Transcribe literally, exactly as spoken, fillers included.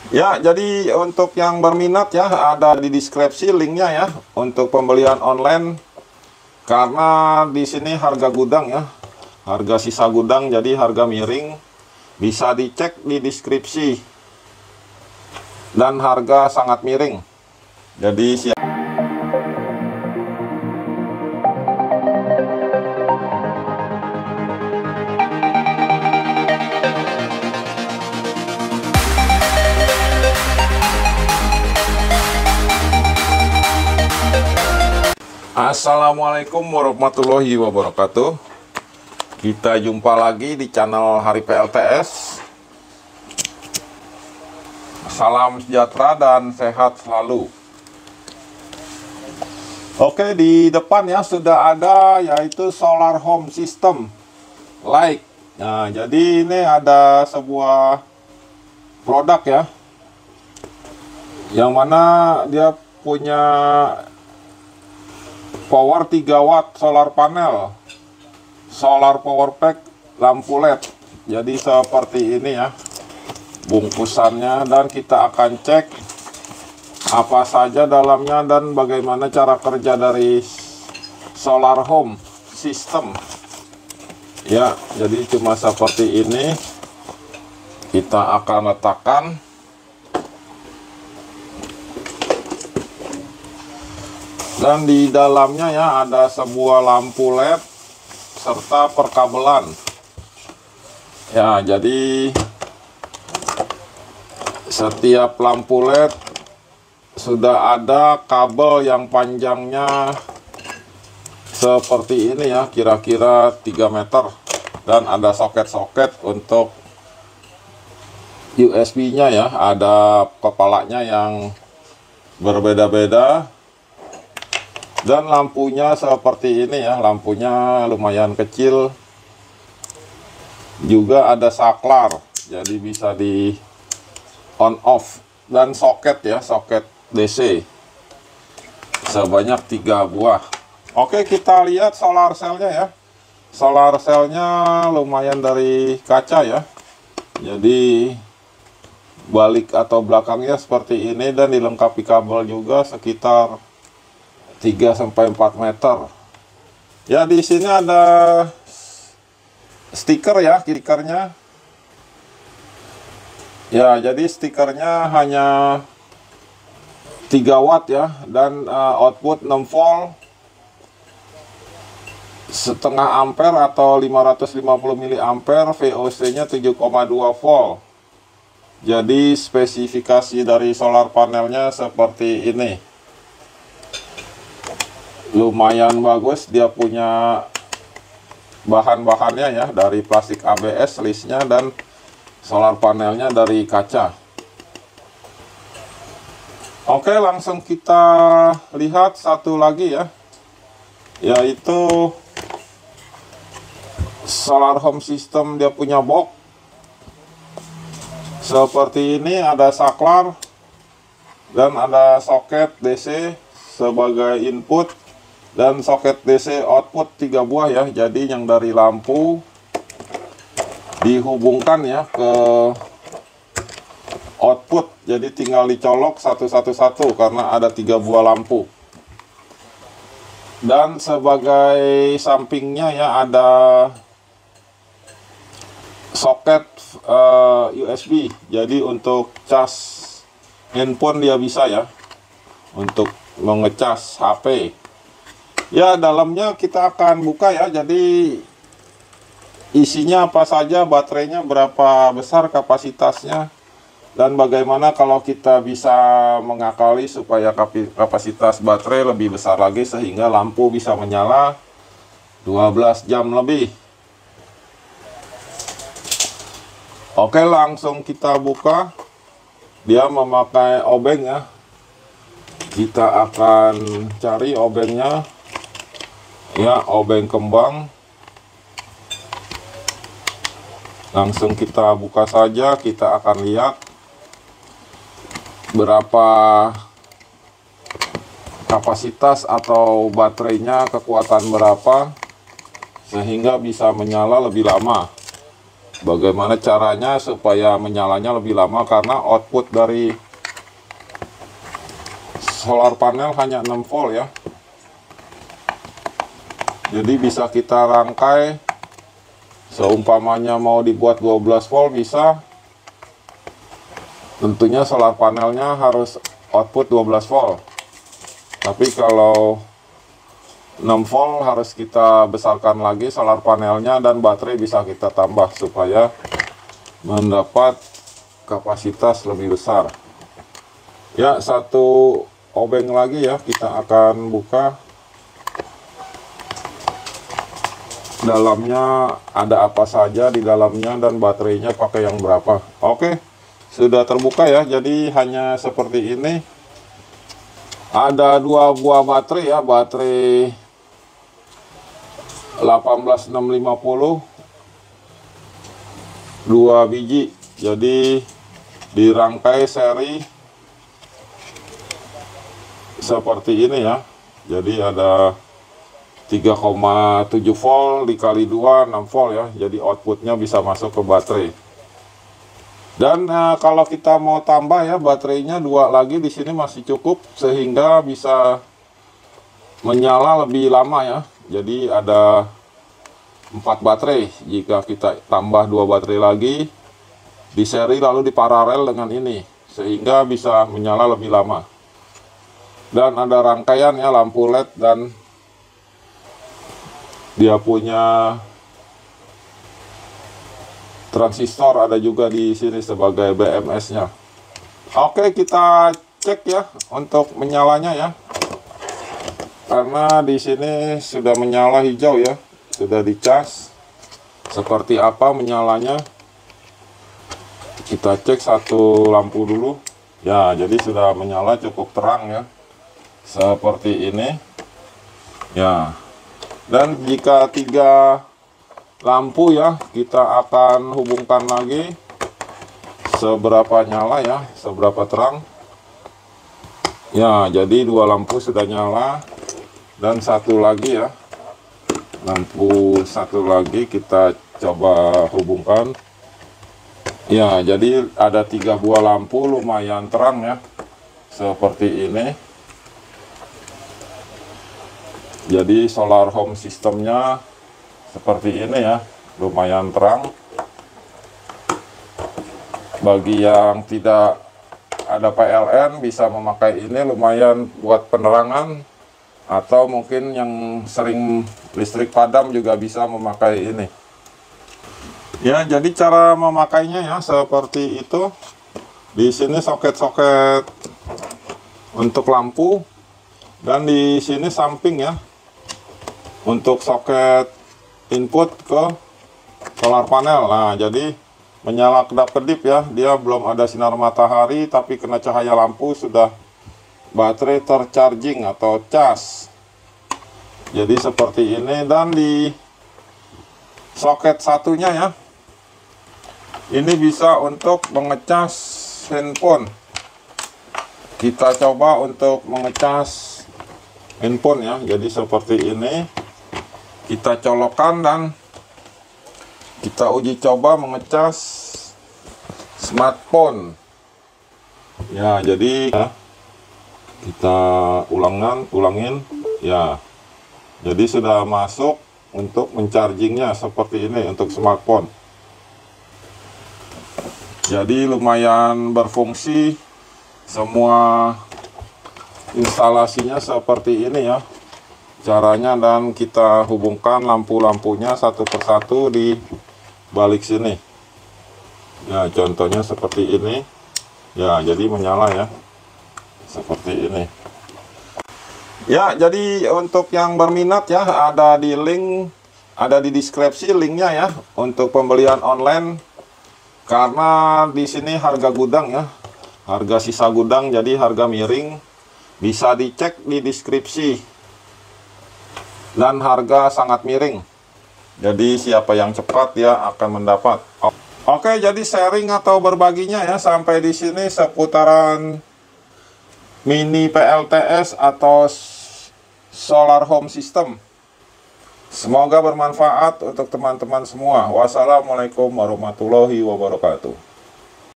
Ya, jadi untuk yang berminat ya, ada di deskripsi linknya ya untuk pembelian online. Karena di sini harga gudang ya, harga sisa gudang, jadi harga miring. Bisa dicek di deskripsi dan harga sangat miring. Jadi siap. Assalamualaikum warahmatullahi wabarakatuh. Kita jumpa lagi di channel Hari P L T S. Salam sejahtera dan sehat selalu. Oke, di depan ya sudah ada yaitu solar home system like. Nah, jadi ini ada sebuah produk ya, yang mana dia punya power tiga watt solar panel, solar power pack, lampu L E D. Jadi seperti ini ya bungkusannya, dan kita akan cek apa saja dalamnya dan bagaimana cara kerja dari solar home system ya. Jadi cuma seperti ini, kita akan letakkan. Dan di dalamnya ya ada sebuah lampu L E D serta perkabelan. Ya, jadi setiap lampu L E D sudah ada kabel yang panjangnya seperti ini ya, kira-kira tiga meter. Dan ada soket-soket untuk U S B-nya ya, ada kepalanya yang berbeda-beda. Dan lampunya seperti ini ya, lampunya lumayan kecil. Juga ada saklar, jadi bisa di on off. Dan soket ya, soket D C sebanyak tiga buah. Oke, kita lihat solar cell-nya ya. Solar cell-nya lumayan dari kaca ya, jadi balik atau belakangnya seperti ini, dan dilengkapi kabel juga sekitar tiga sampai empat meter. Ya, di sini ada stiker ya, stikernya. Ya, jadi stikernya hanya tiga watt ya, dan uh, output enam volt setengah ampere atau lima ratus lima puluh miliampere, V O C-nya tujuh koma dua volt. Jadi spesifikasi dari solar panelnya seperti ini. Lumayan bagus, dia punya bahan-bahannya ya dari plastik A B S listnya, dan solar panelnya dari kaca. Oke, langsung kita lihat satu lagi ya, yaitu solar home system. Dia punya box seperti ini, ada saklar dan ada soket D C sebagai input, dan soket D C output tiga buah ya. Jadi yang dari lampu dihubungkan ya ke output, jadi tinggal dicolok satu-satu-satu karena ada tiga buah lampu. Dan sebagai sampingnya ya ada soket uh, U S B, jadi untuk cas handphone dia bisa ya, untuk mengecas H P. Ya, dalamnya kita akan buka ya, jadi isinya apa saja, baterainya berapa besar kapasitasnya, dan bagaimana kalau kita bisa mengakali supaya kapasitas baterai lebih besar lagi sehingga lampu bisa menyala dua belas jam lebih. Oke, langsung kita buka. Dia memakai obeng ya, kita akan cari obengnya ya, obeng kembang. Langsung kita buka saja, kita akan lihat berapa kapasitas atau baterainya, kekuatan berapa sehingga bisa menyala lebih lama. Bagaimana caranya supaya menyalanya lebih lama, karena output dari solar panel hanya enam volt ya. Jadi bisa kita rangkai, seumpamanya mau dibuat dua belas volt bisa. Tentunya solar panelnya harus output dua belas volt. Tapi kalau enam volt harus kita besarkan lagi solar panelnya, dan baterai bisa kita tambah supaya mendapat kapasitas lebih besar. Ya, satu obeng lagi ya, kita akan buka. Dalamnya ada apa saja di dalamnya, dan baterainya pakai yang berapa. Oke, sudah terbuka ya. Jadi hanya seperti ini. Ada dua buah baterai ya, baterai delapan belas enam lima puluh, dua biji. Jadi dirangkai seri seperti ini ya. Jadi ada tiga koma tujuh volt dikali dua, enam volt ya. Jadi outputnya bisa masuk ke baterai. Dan eh, kalau kita mau tambah ya, baterainya dua lagi di sini masih cukup, sehingga bisa menyala lebih lama ya. Jadi ada empat baterai. Jika kita tambah dua baterai lagi di seri lalu di paralel dengan ini, sehingga bisa menyala lebih lama. Dan ada rangkaian ya, lampu L E D, dan dia punya transistor ada juga di sini sebagai B M S-nya. Oke, kita cek ya untuk menyalanya ya. Karena di sini sudah menyala hijau ya, sudah dicas. Seperti apa menyalanya? Kita cek satu lampu dulu. Ya, jadi sudah menyala cukup terang ya. Seperti ini. Ya. Dan jika tiga lampu ya, kita akan hubungkan lagi seberapa nyala ya, seberapa terang. Ya, jadi dua lampu sudah nyala. Dan satu lagi ya, lampu satu lagi kita coba hubungkan. Ya, jadi ada tiga buah lampu lumayan terang ya, seperti ini. Jadi solar home sistemnya seperti ini ya, lumayan terang. Bagi yang tidak ada P L N bisa memakai ini, lumayan buat penerangan. Atau mungkin yang sering listrik padam juga bisa memakai ini. Ya, jadi cara memakainya ya seperti itu. Di sini soket-soket untuk lampu, dan di sini samping ya untuk soket input ke solar panel. Nah, jadi menyala kedap-kedip ya. Dia belum ada sinar matahari, tapi kena cahaya lampu sudah baterai tercharging atau cas. Jadi seperti ini. Dan di soket satunya ya, ini bisa untuk mengecas handphone. Kita coba untuk mengecas handphone ya. Jadi seperti ini, kita colokkan dan kita uji coba mengecas smartphone ya. Jadi ya, kita ulangan ulangin ya. Jadi sudah masuk untuk menchargingnya seperti ini untuk smartphone. Jadi lumayan berfungsi, semua instalasinya seperti ini ya caranya. Dan kita hubungkan lampu-lampunya satu persatu di balik sini ya, contohnya seperti ini ya. Jadi menyala ya seperti ini ya. Jadi untuk yang berminat ya, ada di link, ada di deskripsi linknya ya untuk pembelian online. Karena di sini harga gudang ya, harga sisa gudang, jadi harga miring. Bisa dicek di deskripsi. Dan harga sangat miring. Jadi siapa yang cepat ya akan mendapat. Oke, jadi sharing atau berbaginya ya sampai di sini seputaran mini P L T S atau solar home system. Semoga bermanfaat untuk teman-teman semua. Wassalamualaikum warahmatullahi wabarakatuh.